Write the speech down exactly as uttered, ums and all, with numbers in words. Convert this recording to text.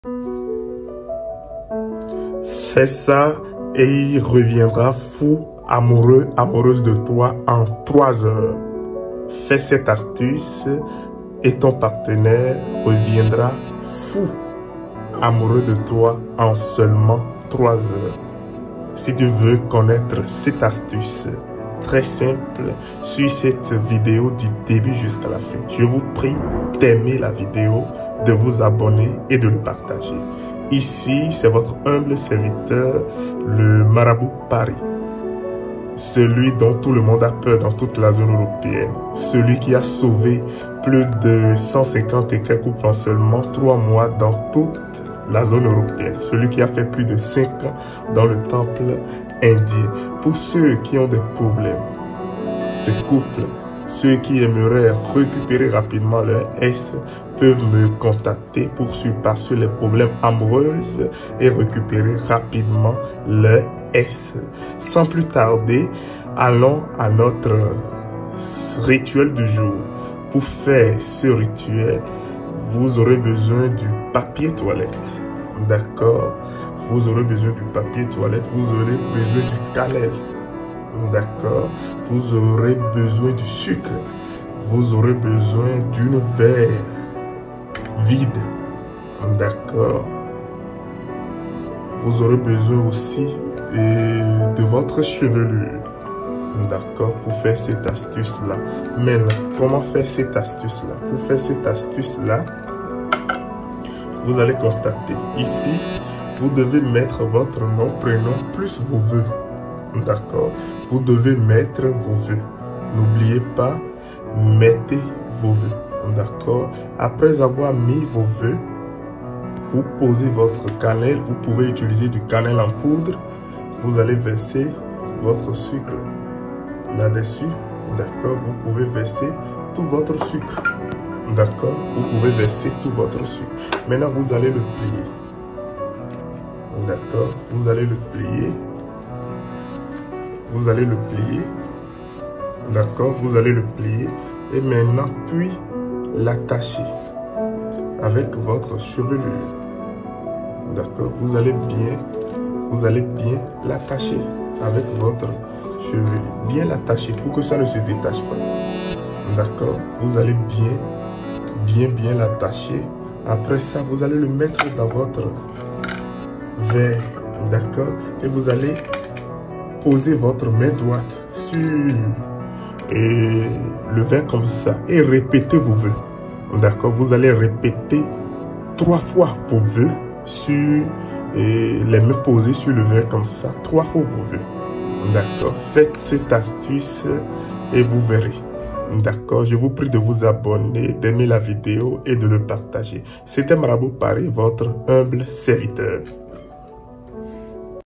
Fais ça et il reviendra fou, amoureux, amoureuse de toi en trois heures. Fais cette astuce et ton partenaire reviendra fou, amoureux de toi en seulement trois heures. Si tu veux connaître cette astuce très simple, suis cette vidéo du début jusqu'à la fin. Je vous prie d'aimer la vidéo, de vous abonner et de le partager. Ici, c'est votre humble serviteur, le Marabout Paris. Celui dont tout le monde a peur dans toute la zone européenne. Celui qui a sauvé plus de cent cinquante et quelques couples en seulement trois mois dans toute la zone européenne. Celui qui a fait plus de cinq ans dans le temple indien. Pour ceux qui ont des problèmes de couple, ceux qui aimeraient récupérer rapidement leur S peuvent me contacter pour surpasser les problèmes amoureux et récupérer rapidement leur S. Sans plus tarder, allons à notre rituel du jour. Pour faire ce rituel, vous aurez besoin du papier toilette. D'accord? Vous aurez besoin du papier toilette, vous aurez besoin du cannelle. D'accord? Vous aurez besoin du sucre. Vous aurez besoin d'une verre vide. D'accord? Vous aurez besoin aussi de votre chevelure. D'accord? Pour faire cette astuce-là. Maintenant, comment faire cette astuce-là? Pour faire cette astuce-là, vous allez constater ici, vous devez mettre votre nom, prénom, plus vos vœux. D'accord? Vous devez mettre vos vœux. N'oubliez pas, mettez vos vœux. D'accord? Après avoir mis vos vœux, vous posez votre cannelle. Vous pouvez utiliser du cannelle en poudre. Vous allez verser votre sucre là-dessus. D'accord? Vous pouvez verser tout votre sucre. D'accord? Vous pouvez verser tout votre sucre. Maintenant, vous allez le plier. D'accord? Vous allez le plier. Vous allez le plier. D'accord? Vous allez le plier. Et maintenant, puis l'attacher avec votre chevelure. D'accord? Vous allez bien, vous allez bien l'attacher avec votre chevelure. Bien l'attacher pour que ça ne se détache pas. D'accord? Vous allez bien, bien, bien l'attacher. Après ça, vous allez le mettre dans votre verre. D'accord? Et vous allez poser votre main droite sur et le verre comme ça et répétez vos vœux. D'accord? Vous allez répéter trois fois vos vœux sur et les mains posées sur le verre comme ça, trois fois vos vœux. D'accord? Faites cette astuce et vous verrez. D'accord? Je vous prie de vous abonner, d'aimer la vidéo et de le partager. C'était Marabout Paris, votre humble serviteur.